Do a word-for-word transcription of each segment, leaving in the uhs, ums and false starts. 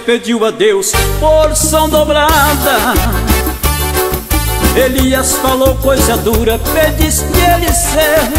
pediu a Deus porção dobrada. Elias falou coisa dura, pedisse Eliseu.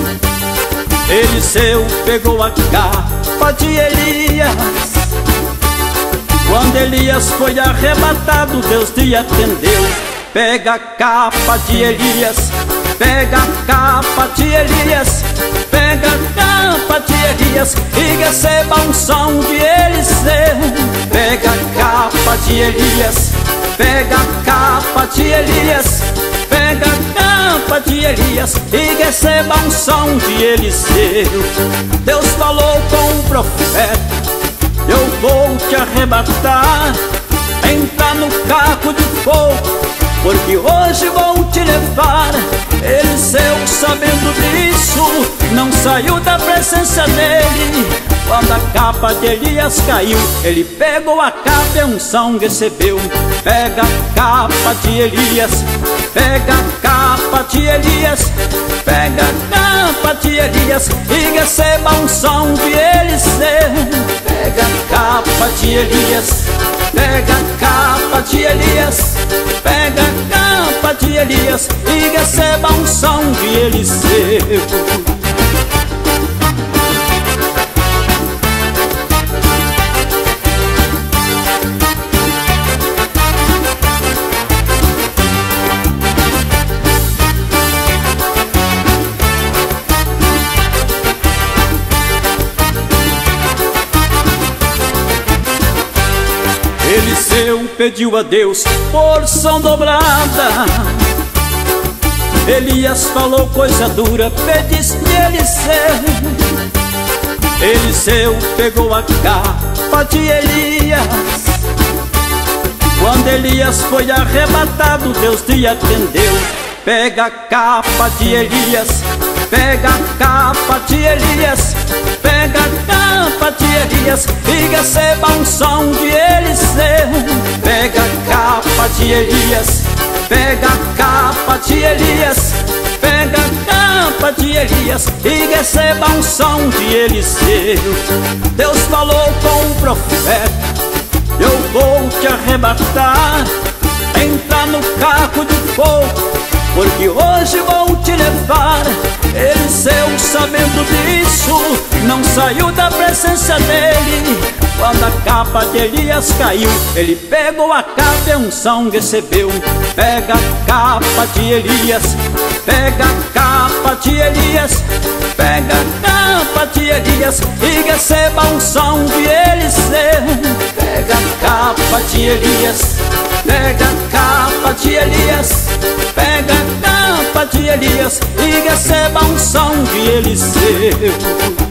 Eliseu pegou a capa de Elias. Quando Elias foi arrebatado, Deus lhe atendeu. Pega a capa de Elias, pega a capa de Elias, pega a capa de Elias e receba a unção de Eliseu. Pega a capa de Elias, pega a capa de Elias, pega a capa de Elias e receba a unção de Eliseu. Deus falou com o profeta: eu vou te arrebatar, entrar no carro de fogo, porque hoje vou te levar. Eliseu, sabendo disso, não saiu da presença dele. Quando a capa de Elias caiu, ele pegou a capa e a unção recebeu. Pega a capa de Elias, pega a capa de Elias, pega a capa de Elias e receba a unção de Eliseu. Pega a capa de Elias, pega a capa de Elias, pega a capa de Elias e receba a unção de Eliseu. Eliseu pediu a Deus porção dobrada. Elias falou coisa dura, pedisse Eliseu. Eliseu pegou a capa de Elias. Quando Elias foi arrebatado, Deus lhe atendeu. Pega a capa de Elias, pega a capa de Elias, pega a capa de Elias e receba a unção de Eliseu. Pega a capa de Elias, pega a capa de Elias, pega a capa de Elias e receba a unção de Eliseu. Deus falou com o profeta: eu vou te arrebatar, entrar no carro de fogo, porque hoje vou te levar. Eliseu, sabendo disso, não saiu da presença dele. Quando a capa de Elias caiu, ele pegou a capa e a unção recebeu. Pega a capa de Elias, pega a capa de Elias, pega a capa de Elias e receba a unção de Eliseu. Pega a capa de Elias, pega a capa de Elias, pega a capa de Elias e receba a unção de Eliseu.